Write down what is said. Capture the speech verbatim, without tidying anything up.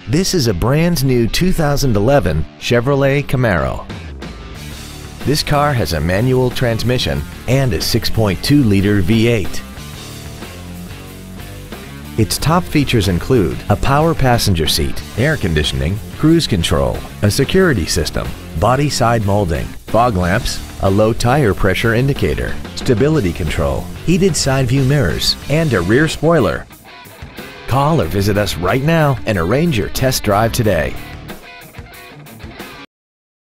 This is a brand new two thousand eleven Chevrolet Camaro. This car has a manual transmission and a six point two liter V eight. Its top features include a power passenger seat, air conditioning, cruise control, a security system, body side molding, fog lamps, a low tire pressure indicator, stability control, heated side view mirrors, and a rear spoiler. Call or visit us right now and arrange your test drive today.